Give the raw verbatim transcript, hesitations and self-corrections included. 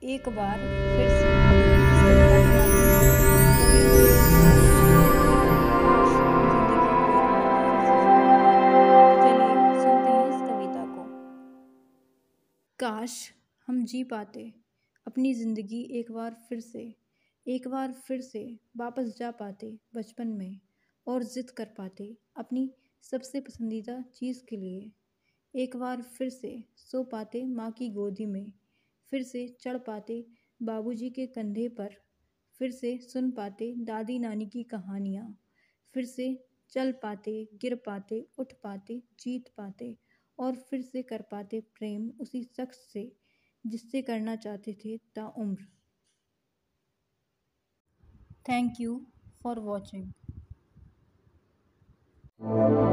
एक बार फिर से। इस कविता के माध्यम से कवि ये कहना चाहते हैं कि काश हम जिंदगी को एक बार फिर से जी पाते। तो चलिए सुनते हैं इस कविता को। काश हम जी पाते अपनी जिंदगी एक बार फिर से, एक बार फिर से वापस जा पाते बचपन में और जिद कर पाते अपनी सबसे पसंदीदा चीज़ के लिए। एक बार फिर से सो पाते माँ की गोदी में, फिर से चढ़ पाते बाबूजी के कंधे पर, फिर से सुन पाते दादी नानी की कहानियाँ, फिर से चल पाते, गिर पाते, उठ पाते, जीत पाते और फिर से कर पाते प्रेम उसी शख्स से जिससे करना चाहते थे ताउम्र। Thank you for watching.